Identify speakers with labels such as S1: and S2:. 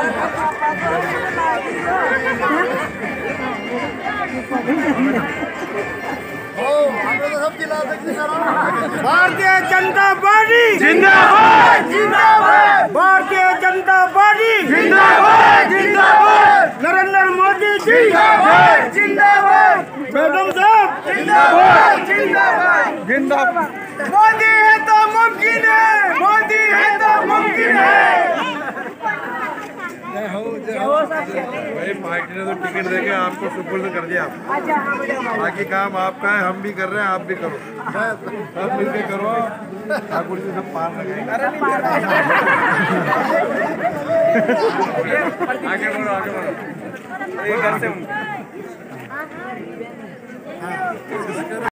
S1: Bharatiya Janata party जिंदाबाद जिंदाबाद। Bharatiya Janata party जिंदाबाद जिंदाबाद। नरेंद्र मोदी जिंदाबाद जिंदाबाद। मैडम साहब जिंदाबाद जिंदाबाद जिंदाबाद। मोदी है तो मुमकिन है, मोदी है तो मुमकिन है।
S2: भाई पार्टी ने तो टिकट देके आपको सुपुर्द कर दिया। बाकी काम आपका है, हम भी कर रहे हैं, आप भी करो, सब मिलके करो। ठाकुर जी सब पार लगाएंगे। आगे बढ़ो आगे बढ़ो। ये घर से